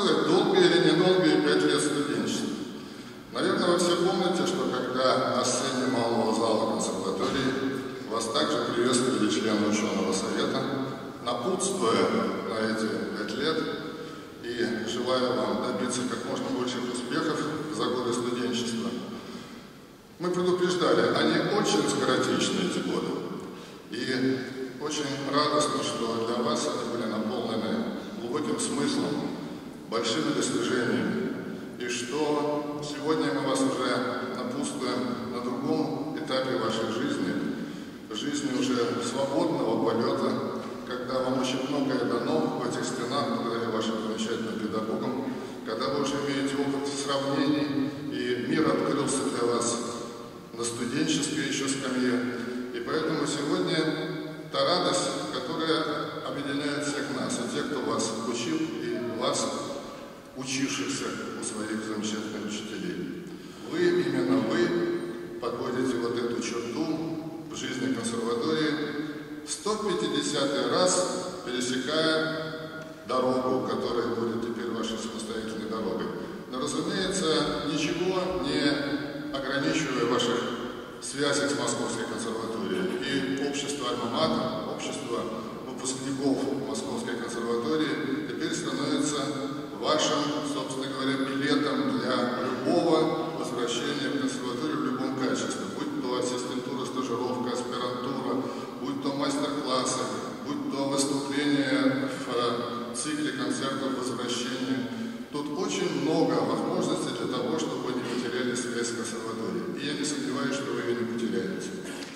сказать, долгие или недолгие 5 лет студенчества. Наверное, вы все помните, что когда на сцене малого зала консерватории вас также приветствовали члены ученого совета, напутствуя на эти 5 лет и желая вам добиться как можно больших успехов за годы студенчества. Мы предупреждали, они очень скоротечны, эти годы. И очень радостно, что для вас они были наполнены глубоким смыслом, большими достижениями. И что сегодня мы вас уже напутствуем на другом этапе вашей жизни уже свободного полета, когда вам очень многое дано в этих стенах, благодаря вашим замечательным педагогам, когда вы уже имеете опыт сравнений, и мир открылся для вас на студенческой еще скамье. И поэтому сегодня та радость, которая объединяет всех нас, и тех, кто вас учил, и вас, учившихся у своих замечательных учителей. Именно вы подводите вот эту черту в жизни консерватории, 150-й раз пересекая дорогу, которая будет теперь вашей самостоятельной дорогой. Но, разумеется, ничего не ограничивая ваших связей с Московской консерваторией. И общество «Альма-Матер», общество выпускников Московской консерватории теперь становится вашим, собственно говоря, билетом для любого возвращения в консерваторию в любом качестве, будь то ассистентура, стажировка, аспирантура, будь то мастер-классы, будь то выступление в цикле концертов возвращения. Тут очень много возможностей для того, чтобы вы не потеряли связь с консерваторией. И я не сомневаюсь, что вы ее не потеряете.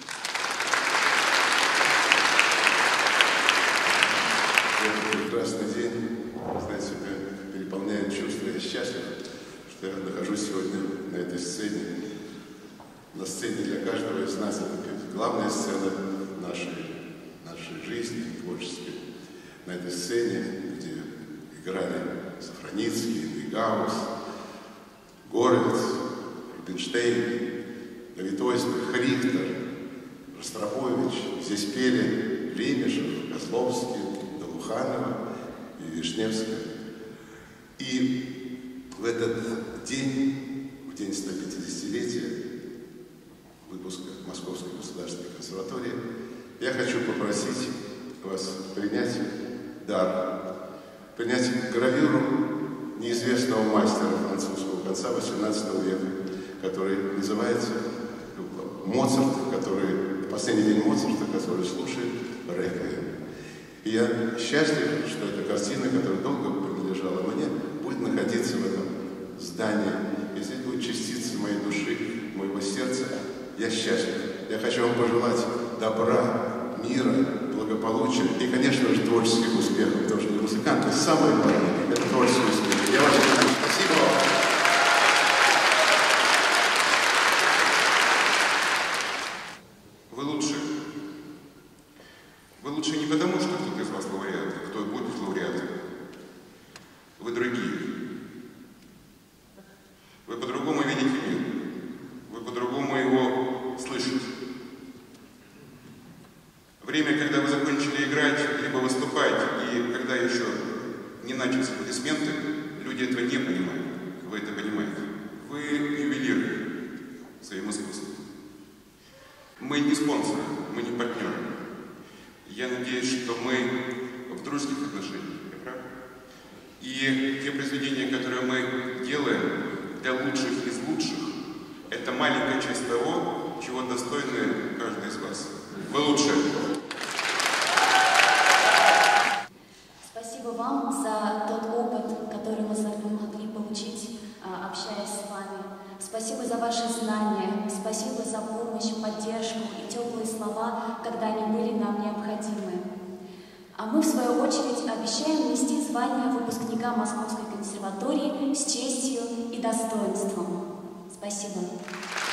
Прекрасный день, знаете, меня переполняет чувство, я счастлив, что я нахожусь сегодня на этой сцене. На сцене для каждого из нас это главная сцена нашей жизни творческой. На этой сцене, где играли Сафроницкий, Гаус, Горовиц, Рубинштейн, Давид Ойсберг, Рихтер, Ростропович, здесь пели Лемешев, Козловский, Долуханова и Вишневская. И в этот день, в день 150-летия выпуска Московской государственной консерватории, я хочу попросить вас принять дар, принять гравюру неизвестного мастера французского конца XVIII века, который называется Моцарт, последний день Моцарта, который слушает реквием. И я счастлив, что эта картина, которая долго принадлежала мне, будет находиться в этом здании. И здесь будет частица моей души, моего сердца. Я счастлив. Я хочу вам пожелать добра, мира, благополучия и, конечно же, творческих успехов, потому что для музыканта самое главное – это творческий успех. Я очень хочу. Спасибо вам. Вы лучше не потому, что кто-то из вас лауреат, а кто будет лауреатом. Вы другие. Вы по-другому видите мир. Вы по-другому его слышите. Время, когда вы закончили играть, либо выступать, и когда еще не начались аплодисменты, люди этого не понимают. Вы это понимаете. Вы ювелиры своим искусством. Мы не спонсоры, мы не партнеры. Я надеюсь, что мы в дружеских отношениях, я прав? И те произведения, которые мы делаем для лучших из лучших, это маленькая часть того, чего достойны каждый из вас. Вы лучшие. Спасибо вам за тот опыт, который мы могли получить, общаясь с вами. Спасибо за ваши знания, спасибо за помощь, поддержку и теплые слова, когда они были нам необходимы. А мы, в свою очередь, обещаем нести звание выпускника Московской консерватории с честью и достоинством. Спасибо.